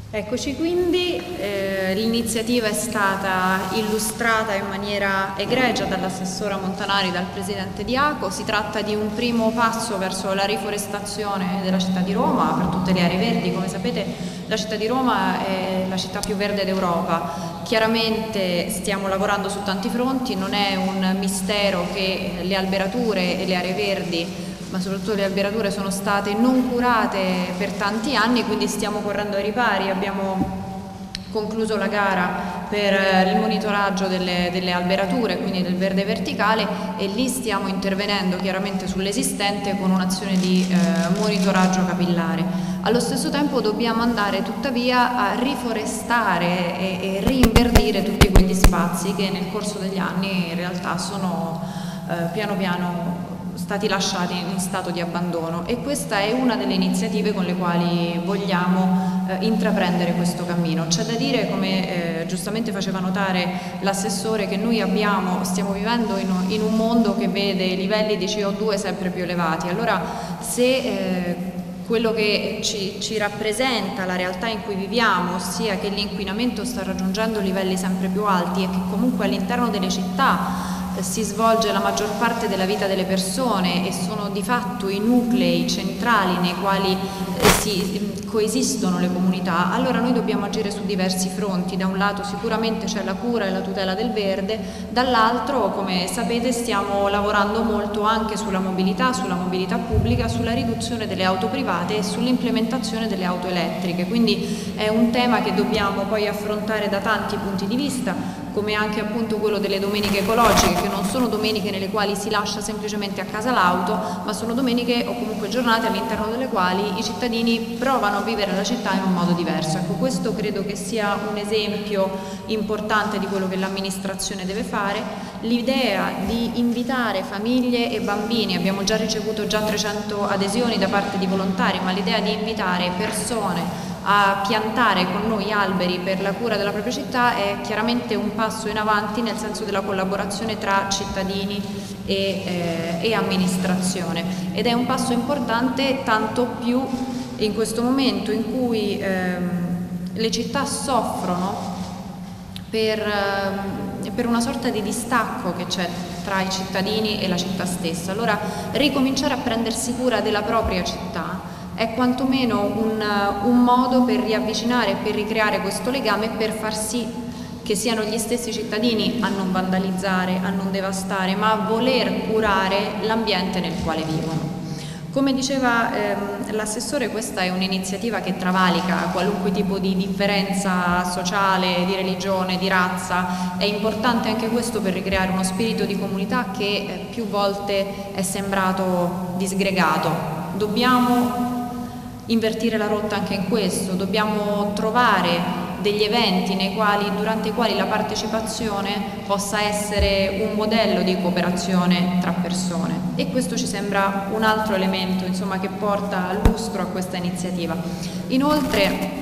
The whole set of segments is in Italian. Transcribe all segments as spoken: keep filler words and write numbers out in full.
Eccoci quindi, eh, l'iniziativa è stata illustrata in maniera egregia dall'assessora Montanari, dal presidente di ACO. Si tratta di un primo passo verso la riforestazione della città di Roma per tutte le aree verdi. Come sapete, la città di Roma è la città più verde d'Europa. Chiaramente stiamo lavorando su tanti fronti, non è un mistero che le alberature e le aree verdi, ma soprattutto le alberature, sono state non curate per tanti anni, quindi stiamo correndo ai ripari. Abbiamo concluso la gara per il monitoraggio delle, delle alberature, quindi del verde verticale, e lì stiamo intervenendo chiaramente sull'esistente con un'azione di eh, monitoraggio capillare. Allo stesso tempo dobbiamo andare tuttavia a riforestare e, e rinverdire tutti quegli spazi che nel corso degli anni in realtà sono eh, piano piano stati lasciati in stato di abbandono, e questa è una delle iniziative con le quali vogliamo eh, intraprendere questo cammino. C'è da dire, come eh, giustamente faceva notare l'assessore, che noi abbiamo, stiamo vivendo in, in un mondo che vede i livelli di C O due sempre più elevati. Allora, se eh, quello che ci, ci rappresenta la realtà in cui viviamo, ossia che l'inquinamento sta raggiungendo livelli sempre più alti e che comunque all'interno delle città si svolge la maggior parte della vita delle persone e sono di fatto i nuclei centrali nei quali si coesistono le comunità, allora noi dobbiamo agire su diversi fronti. Da un lato sicuramente c'è la cura e la tutela del verde, dall'altro, come sapete, stiamo lavorando molto anche sulla mobilità, sulla mobilità pubblica, sulla riduzione delle auto private e sull'implementazione delle auto elettriche. Quindi è un tema che dobbiamo poi affrontare da tanti punti di vista, come anche appunto quello delle domeniche ecologiche, che non sono domeniche nelle quali si lascia semplicemente a casa l'auto, ma sono domeniche o comunque giornate all'interno delle quali i cittadini provano a vivere la città in un modo diverso. Ecco, questo credo che sia un esempio importante di quello che l'amministrazione deve fare. L'idea di invitare famiglie e bambini, abbiamo già ricevuto già trecento adesioni da parte di volontari, ma l'idea di invitare persone a piantare con noi alberi per la cura della propria città è chiaramente un passo in avanti nel senso della collaborazione tra cittadini e, eh, e amministrazione, ed è un passo importante tanto più in questo momento in cui ehm, le città soffrono per, eh, per una sorta di distacco che c'è tra i cittadini e la città stessa. Allora, ricominciare a prendersi cura della propria città è quantomeno un, un modo per riavvicinare e per ricreare questo legame e per far sì che siano gli stessi cittadini a non vandalizzare, a non devastare, ma a voler curare l'ambiente nel quale vivono. Come diceva ehm, l'assessore, questa è un'iniziativa che travalica qualunque tipo di differenza sociale, di religione, di razza. È importante anche questo per ricreare uno spirito di comunità che eh, più volte è sembrato disgregato. Dobbiamo invertire la rotta anche in questo, dobbiamo trovare degli eventi nei quali, durante i quali la partecipazione possa essere un modello di cooperazione tra persone, e questo ci sembra un altro elemento, insomma, che porta lustro a questa iniziativa. Inoltre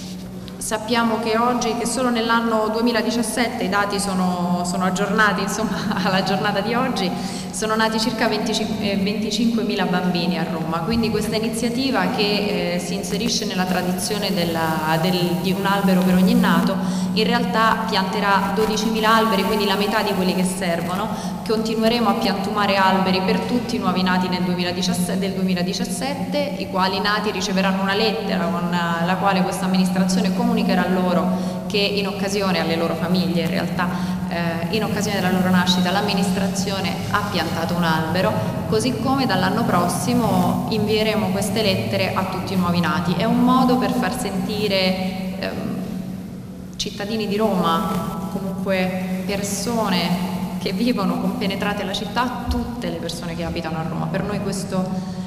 sappiamo che oggi, che solo nell'anno duemiladiciassette, i dati sono, sono aggiornati, insomma, alla giornata di oggi, sono nati circa venticinquemila bambini a Roma, quindi questa iniziativa che eh, si inserisce nella tradizione della, del, di un albero per ogni nato, in realtà pianterà dodicimila alberi, quindi la metà di quelli che servono. Continueremo a piantumare alberi per tutti i nuovi nati nel duemiladiciassette, del duemiladiciassette, i quali nati riceveranno una lettera con la quale questa amministrazione comunicherà loro che in occasione, alle loro famiglie in realtà, eh, in occasione della loro nascita l'amministrazione ha piantato un albero, così come dall'anno prossimo invieremo queste lettere a tutti i nuovi nati. È un modo per far sentire ehm, cittadini di Roma, comunque persone che vivono compenetrate alla città, tutte le persone che abitano a Roma. Per noi questo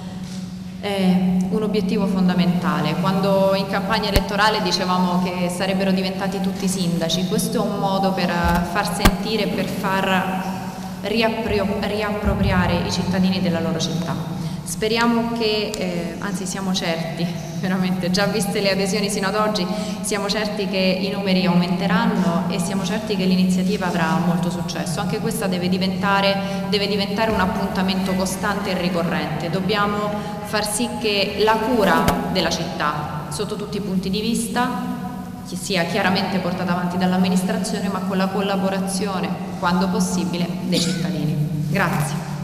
è un obiettivo fondamentale. Quando in campagna elettorale dicevamo che sarebbero diventati tutti sindaci, questo è un modo per far sentire, per far riappropriare i cittadini della loro città. Speriamo che, eh, anzi siamo certi, veramente, già viste le adesioni sino ad oggi, siamo certi che i numeri aumenteranno e siamo certi che l'iniziativa avrà molto successo. Anche questa deve diventare, deve diventare un appuntamento costante e ricorrente. Dobbiamo far sì che la cura della città, sotto tutti i punti di vista, sia chiaramente portata avanti dall'amministrazione, ma con la collaborazione, quando possibile, dei cittadini. Grazie.